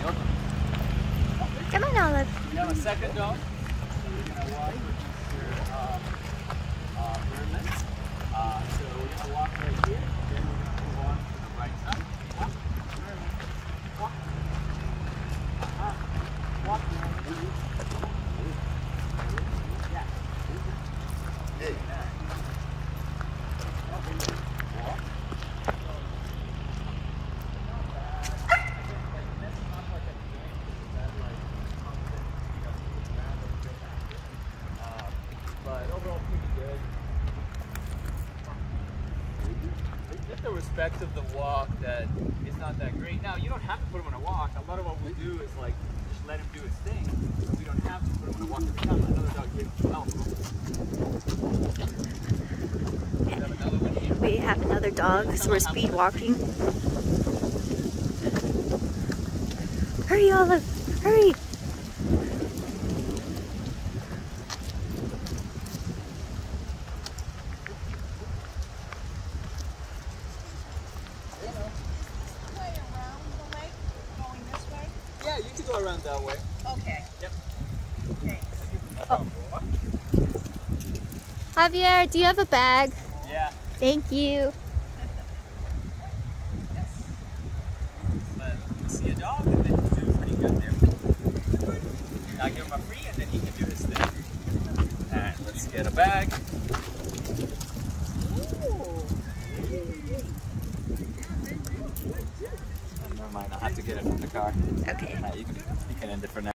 Come on, Olive. We have a second dog. So we're going to walk with Mr. Merlin. So we're going to walk right here. Then we're going to move on to the right side. Walk. Merlin. Walk. Walk. Yeah. Hey. Walk. But overall pretty good. Just the respect of the walk that is not that great. Now you don't have to put him on a walk. A lot of what we do is like just let him do his thing. So we don't have to put him on a walk every time another dog gives him help. We have another one here. We have another dog, so we're speed walking. Hurry, Olive! Hurry! Yeah, you can go around that way. Okay. Yep. Thanks. Oh. Javier, do you have a bag? Yeah. Thank you. But you see a dog and then he's doing pretty good there. Now give him a free and then he can do his thing. Alright, let's get a bag. Never mind, I'll have to get it from the car. Okay. You can end it for now.